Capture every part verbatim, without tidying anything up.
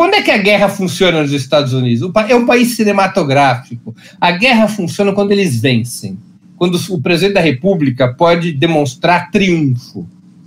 Quando é que a guerra funciona nos Estados Unidos? É um país cinematográfico. A guerra funciona quando eles vencem. Quando o presidente da República pode demonstrar triunfo.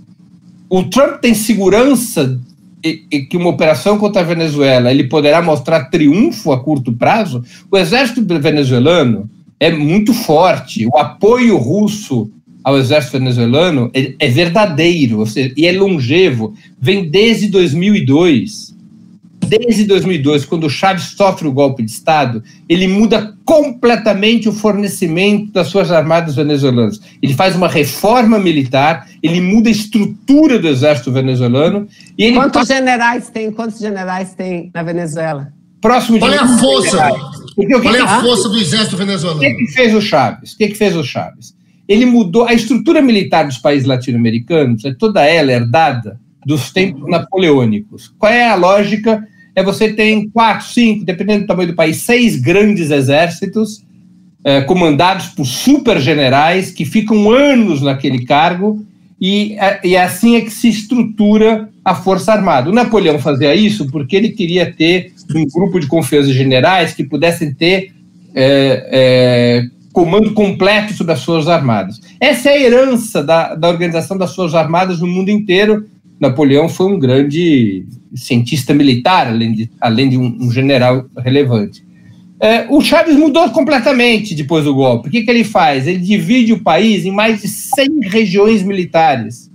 O Trump tem segurança e, e que uma operação contra a Venezuela ele poderá mostrar triunfo a curto prazo. O exército venezuelano é muito forte. O apoio russo ao exército venezuelano é, é verdadeiro, ou seja, e é longevo. Vem desde dois mil e dois. Desde dois mil e dois, quando o Chávez sofre o golpe de Estado, ele muda completamente o fornecimento das suas armadas venezuelanas. Ele faz uma reforma militar, ele muda a estrutura do exército venezuelano. E ele Quantos passa... generais tem? Quantos generais tem na Venezuela? Próximo de Qual é a força? Porque, o que Qual é a que... força do exército venezuelano? O que, que fez o Chávez? O que, que fez o Chávez? Ele mudou a estrutura militar dos países latino-americanos, é toda ela herdada dos tempos napoleônicos. Qual é a lógica? É você tem quatro, cinco, dependendo do tamanho do país, seis grandes exércitos eh, comandados por super generais que ficam anos naquele cargo e, e assim é que se estrutura a Força Armada. O Napoleão fazia isso porque ele queria ter um grupo de confiança de generais que pudessem ter eh, eh, comando completo sobre as Forças Armadas. Essa é a herança da, da organização das Forças Armadas no mundo inteiro. Napoleão foi um grande cientista militar, além de, além de um, um general relevante. É, o Chávez mudou completamente depois do golpe. O que, que ele faz? Ele divide o país em mais de cem regiões militares.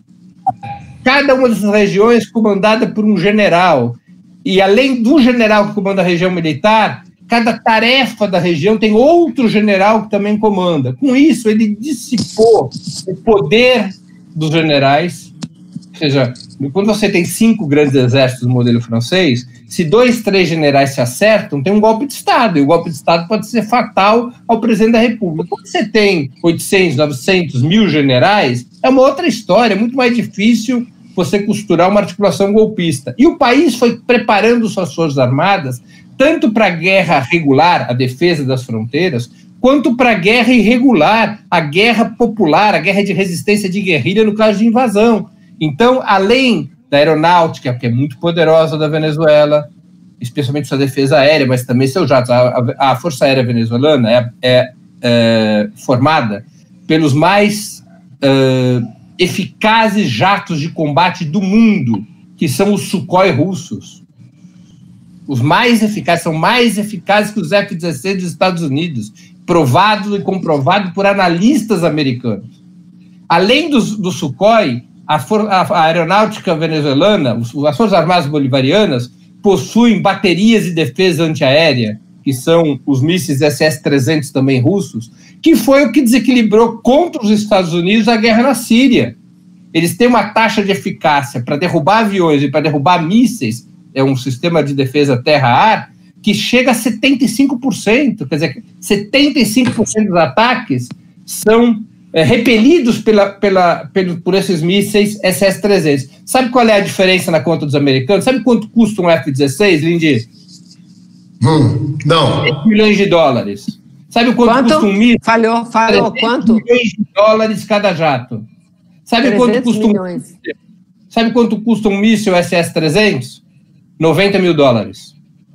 Cada uma dessas regiões comandada por um general. E além do general que comanda a região militar, cada tarefa da região tem outro general que também comanda. Com isso, ele dissipou o poder dos generais. Ou seja, quando você tem cinco grandes exércitos no modelo francês, se dois, três generais se acertam, tem um golpe de Estado, e o golpe de Estado pode ser fatal ao presidente da República. Quando você tem oitocentos, novecentos, mil generais, é uma outra história, é muito mais difícil você costurar uma articulação golpista. E o país foi preparando suas forças armadas tanto para a guerra regular, a defesa das fronteiras, quanto para a guerra irregular, a guerra popular, a guerra de resistência de guerrilha no caso de invasão. Então, além da aeronáutica, que é muito poderosa da Venezuela, especialmente sua defesa aérea, mas também seus jatos, a, a Força Aérea Venezuelana é, é, é formada pelos mais é, eficazes jatos de combate do mundo, que são os Sukhoi russos. Os mais eficazes, são mais eficazes que os F dezesseis dos Estados Unidos, provado e comprovado por analistas americanos. Além dos, do Sukhoi, A, for, a, a aeronáutica venezuelana, os, as Forças Armadas Bolivarianas, possuem baterias de defesa antiaérea, que são os mísseis S S trezentos também russos, que foi o que desequilibrou contra os Estados Unidos a guerra na Síria. Eles têm uma taxa de eficácia para derrubar aviões e para derrubar mísseis, é um sistema de defesa terra-ar, que chega a setenta e cinco por cento. Quer dizer, setenta e cinco por cento dos ataques são É, repelidos pela, pela, pelo, por esses mísseis S S trezentos. Sabe qual é a diferença na conta dos americanos? Sabe quanto custa um F dezesseis, Lindy? Hum, não. três milhões de dólares. Sabe quanto, quanto? custa um míssil? Falhou, falhou. Quanto? milhões de dólares cada jato. Sabe quanto custa um, sabe quanto custa um míssil S S trezentos? noventa mil dólares.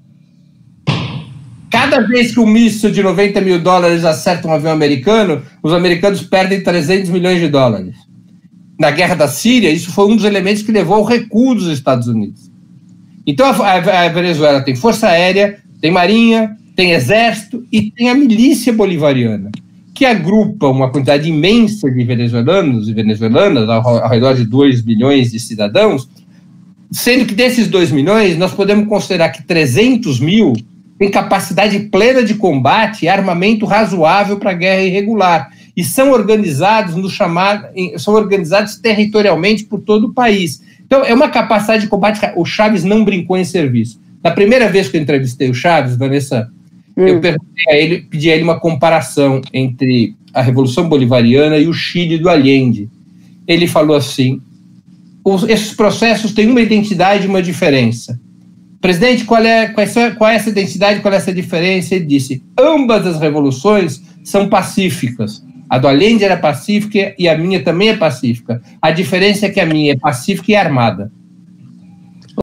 Cada vez que um míssil de noventa mil dólares acerta um avião americano, os americanos perdem trezentos milhões de dólares. Na guerra da Síria, isso foi um dos elementos que levou ao recuo dos Estados Unidos. Então, a, a Venezuela tem força aérea, tem marinha, tem exército e tem a milícia bolivariana, que agrupa uma quantidade imensa de venezuelanos e venezuelanas, ao, ao redor de dois milhões de cidadãos, sendo que desses dois milhões, nós podemos considerar que trezentos mil têm capacidade plena de combate e armamento razoável para a guerra irregular. E são organizados no chamado, são organizados territorialmente por todo o país. Então, é uma capacidade de combate. O Chávez não brincou em serviço. Na primeira vez que eu entrevistei o Chávez, Vanessa, hum. eu perguntei a ele, pedi a ele uma comparação entre a Revolução Bolivariana e o Chile do Allende. Ele falou assim: esses processos têm uma identidade e uma diferença. Presidente, qual é, qual, é, qual é essa identidade, qual é essa diferença? Ele disse: ambas as revoluções são pacíficas. A do Allende era pacífica e a minha também é pacífica. A diferença é que a minha é pacífica e armada.